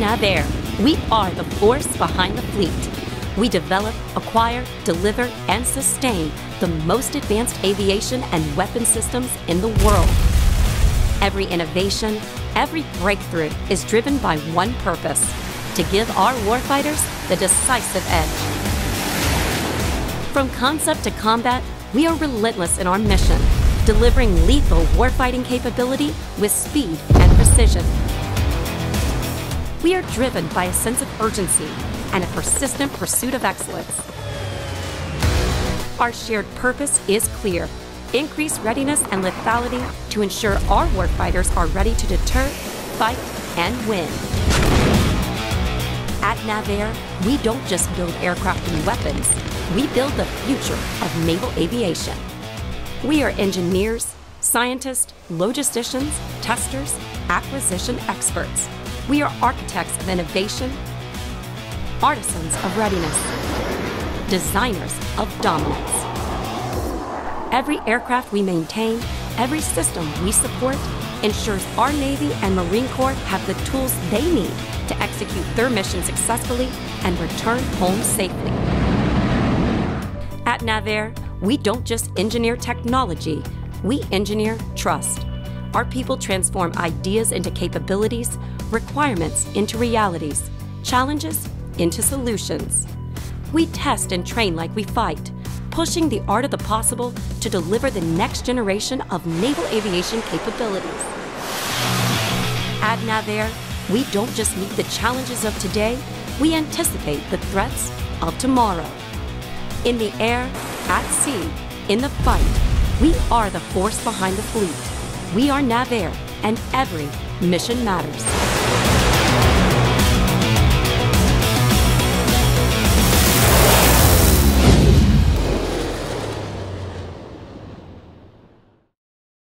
NAVAIR. We are the force behind the fleet. We develop, acquire, deliver, and sustain the most advanced aviation and weapon systems in the world. Every innovation, every breakthrough is driven by one purpose: to give our warfighters the decisive edge. From concept to combat, we are relentless in our mission, delivering lethal warfighting capability with speed and precision. We are driven by a sense of urgency and a persistent pursuit of excellence. Our shared purpose is clear: increase readiness and lethality to ensure our warfighters are ready to deter, fight, and win. At NAVAIR, we don't just build aircraft and weapons, we build the future of naval aviation. We are engineers, scientists, logisticians, testers, acquisition experts. We are architects of innovation, artisans of readiness, designers of dominance. Every aircraft we maintain, every system we support, ensures our Navy and Marine Corps have the tools they need to execute their mission successfully and return home safely. At NAVAIR, we don't just engineer technology, we engineer trust. Our people transform ideas into capabilities, requirements into realities, challenges into solutions. We test and train like we fight, pushing the art of the possible to deliver the next generation of naval aviation capabilities. At NAVAIR, we don't just meet the challenges of today, we anticipate the threats of tomorrow. In the air, at sea, in the fight, we are the force behind the fleet. We are NAVAIR, and every mission matters.